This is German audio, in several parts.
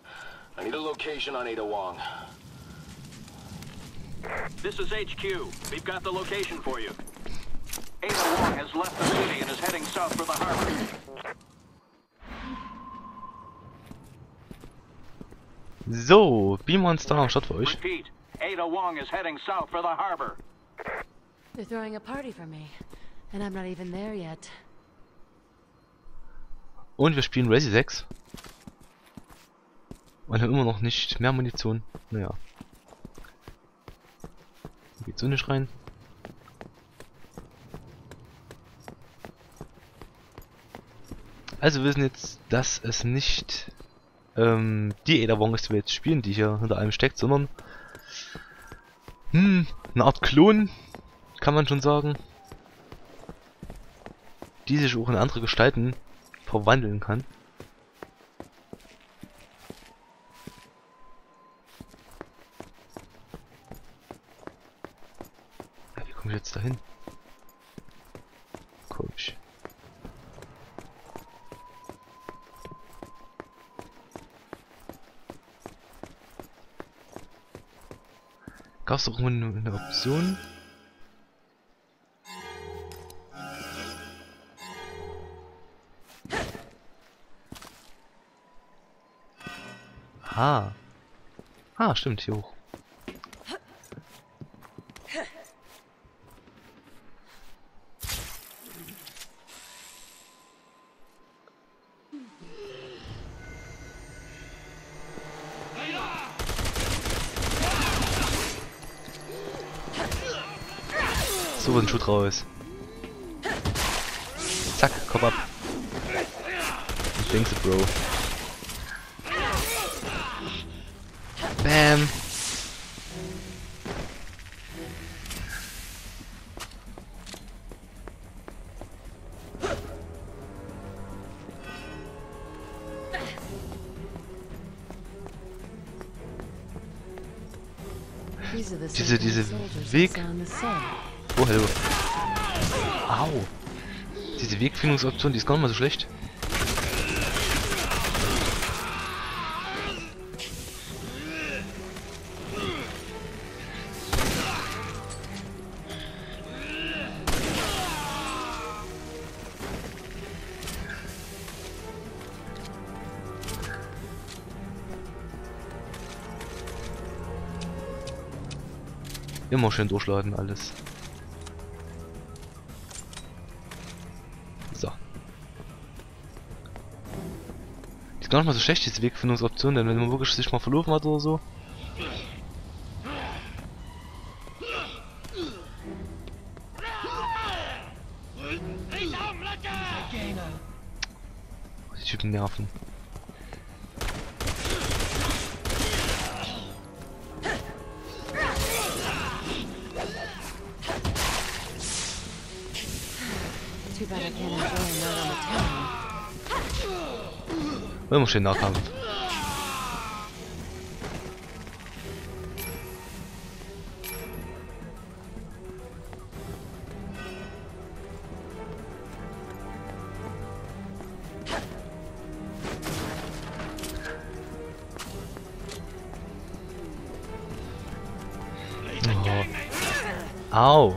I need a location on Ada Wong. This is HQ. We've got the location for you. Ada Wong has left the city and is heading south for the harbor. So, beamen wir uns da am Start für euch. Repeat. Ada Wong is heading south for the harbor. They're throwing a party for me, and I'm not even there yet. Und wir spielen Resi 6. Und haben immer noch nicht mehr Munition. Naja. Hier geht so nicht rein. Also wir wissen jetzt, dass es nicht die Ada Wong ist, die wir jetzt spielen, die hier hinter allem steckt, sondern eine Art Klon, kann man schon sagen, die sich auch in andere Gestalten verwandeln kann. Ja, wie komme ich jetzt dahin? Komisch. Gab es doch eine Option? Ah. Ah, stimmt, hier hoch. So ein Schuh raus. Zack, Kopf ab. Was denkst du, Bro? Bam. Diese Weg... Oh, hallo. Au. Diese Wegfindungsoption, die ist gar nicht mal so schlecht. Immer schön durchladen alles. So. Ist gar nicht mal so schlecht, diese Wegfindungsoption, denn wenn man wirklich sich mal verlaufen hat oder so. Die Typen nerven. Immer schön Nahkampf. Oh. Au.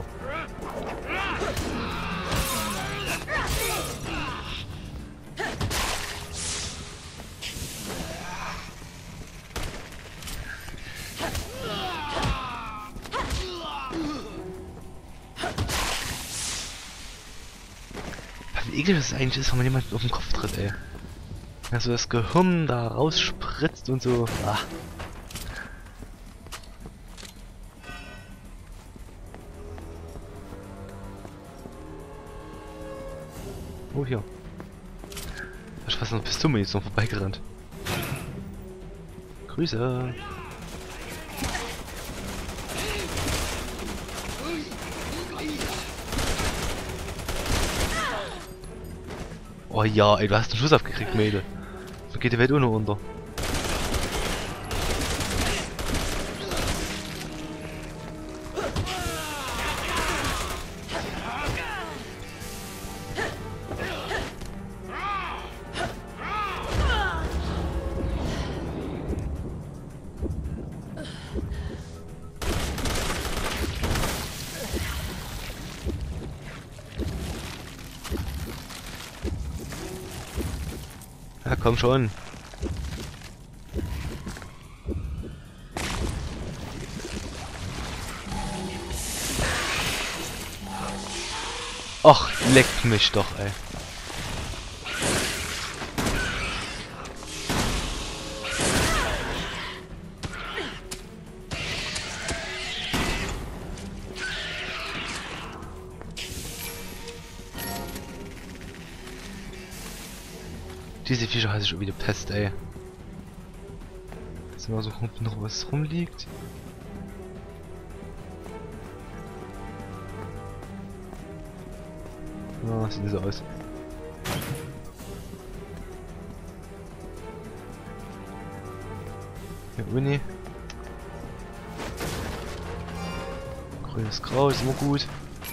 Wie eklig das eigentlich ist, wenn man jemanden auf den Kopf tritt, ey. Also das Gehirn da rausspritzt und so. Ah. Oh, hier. Da ist fast noch Pistolenmunition vorbeigerannt. Grüße. Oh ja, ey, du hast einen Schuss abgekriegt, Mädel. So geht die Welt ohne unter. Komm schon. Och, leckt mich doch, ey. Diese Viecher heißt schon wieder Pest, ey. Ist immer so noch was rumliegt. Ah, sieht so aus. Ja, Uni. Grünes Grau ist immer gut.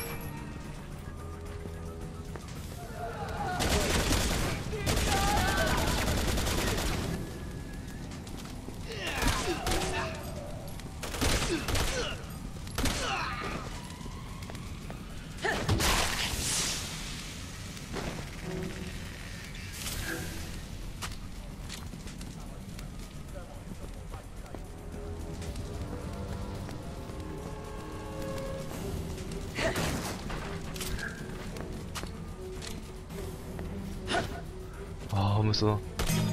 Oh, muss so.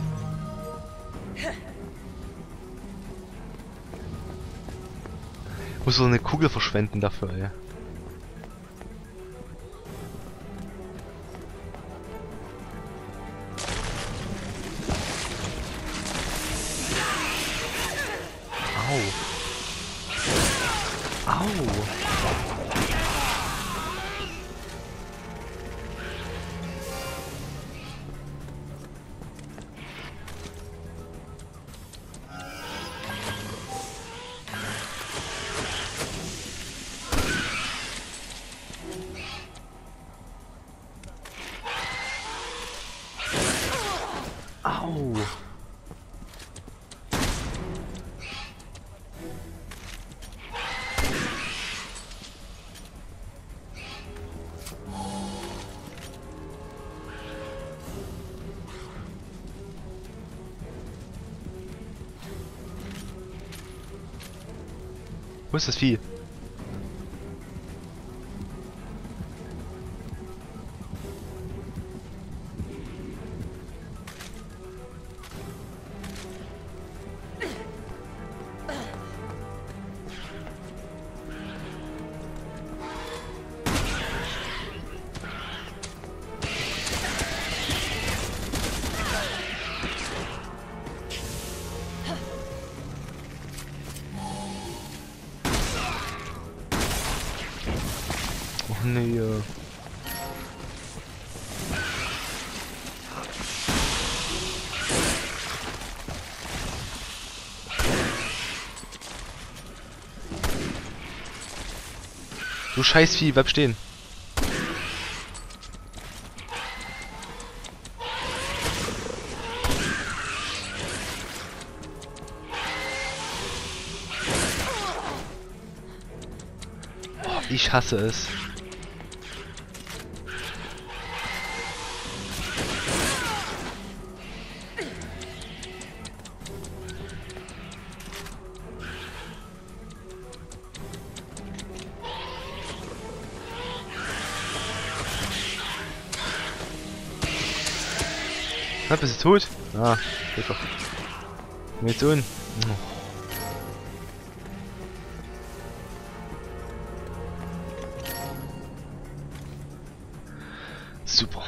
Muss so eine Kugel verschwenden dafür, ey. Au. Au. Au. Wo ist das Vieh? Oh nee. Du Scheißvieh, bleib stehen. Oh, ich hasse es. Na, bist du tot? Ah, geht doch. Mir tun. Oh. Super.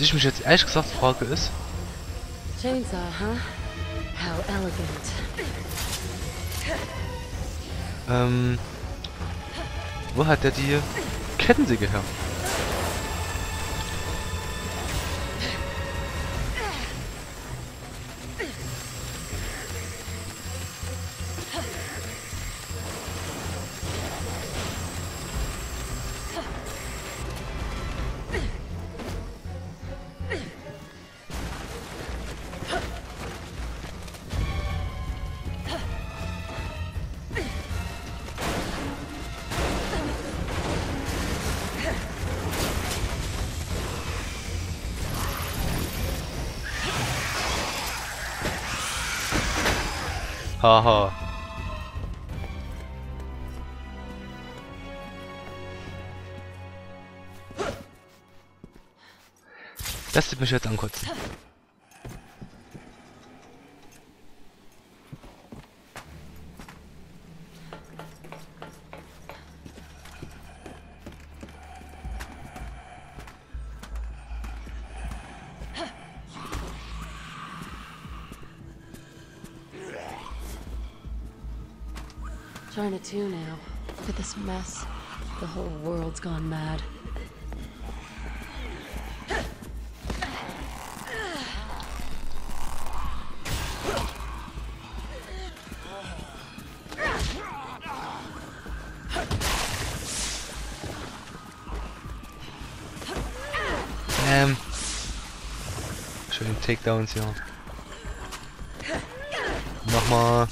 ich mich jetzt ehrlich gesagt frage ist, Chainsaw, huh? How elegant. wo hat der die Kettensäge her? Haha. Das sieht mich jetzt ankotzen. Trying to tune now. Look at this mess. The whole world's gone mad. Schön Takedowns hier. Nochmal.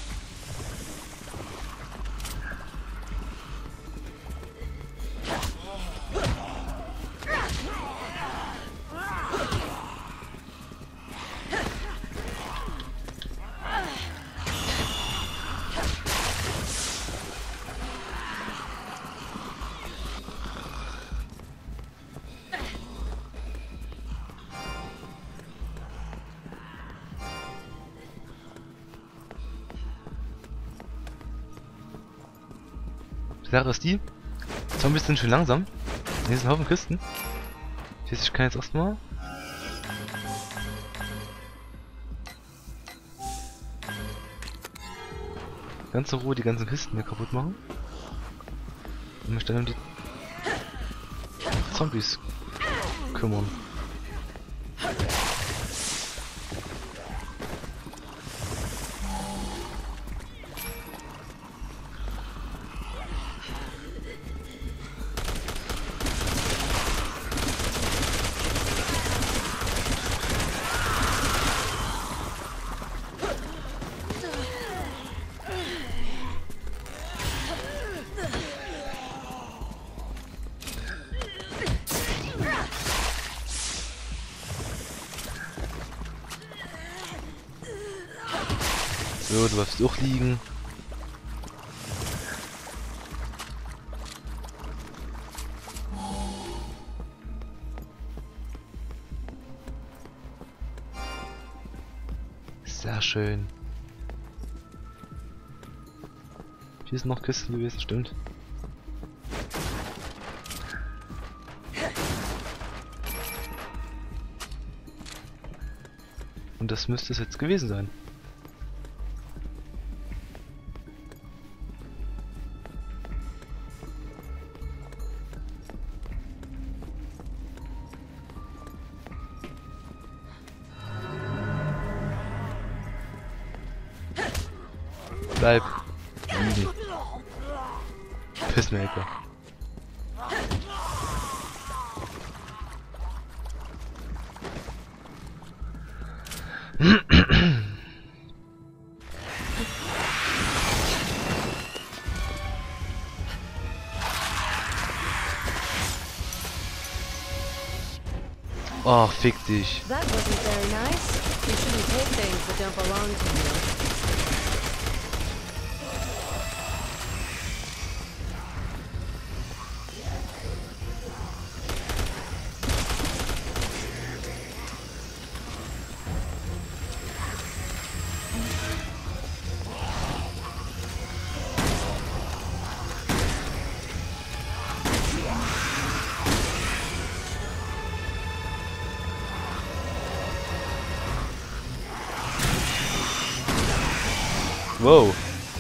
Die Sache ist die, Zombies sind schön langsam. Hier ist ein Haufen Kisten. Ich weiß, ich kann jetzt erstmal ganz in Ruhe die ganzen Kisten hier kaputt machen. Und mich dann um die Zombies kümmern. So, du darfst auch liegen. Sehr schön. Hier sind noch Kisten gewesen, stimmt. Und das müsste es jetzt gewesen sein. Bleib liegen. Pissmaker. Oh, fick dich. That wasn't very nice. You shouldn't take things that don't belong to you. Wow.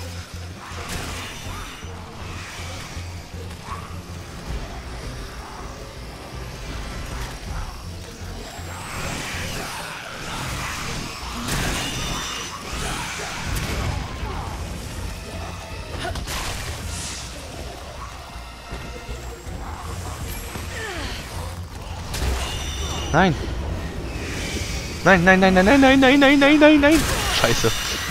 Nein! Nein, nein, nein, nein, nein, nein, nein, nein, nein, nein, nein! Scheiße.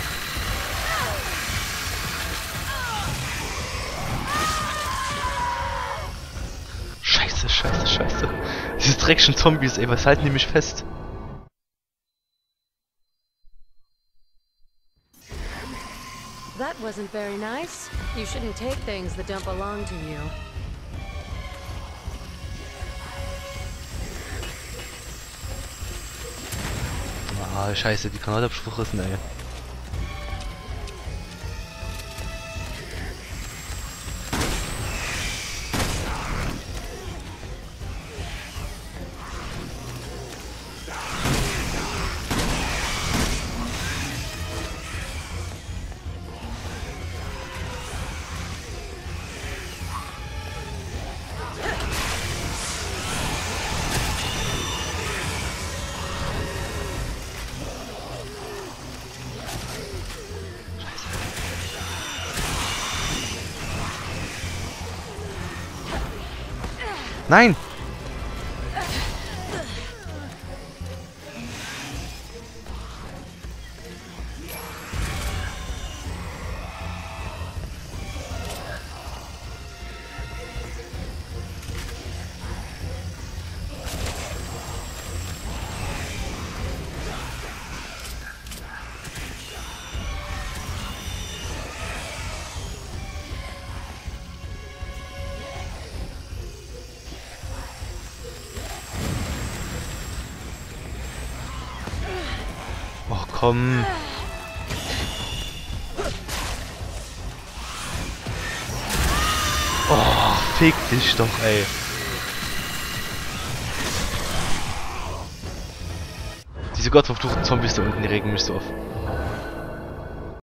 Scheiße, scheiße, scheiße. Diese dreckschen Zombies, ey, was halten die mich fest? That wasn't very nice. You shouldn't take things that don't belong to you. Ah, scheiße, die Granate hab ich verrissen, ey. Nein! Oh, komm. Oh, fick dich doch, ey. Diese gottverfluchten Zombies da unten, die regen mich so auf.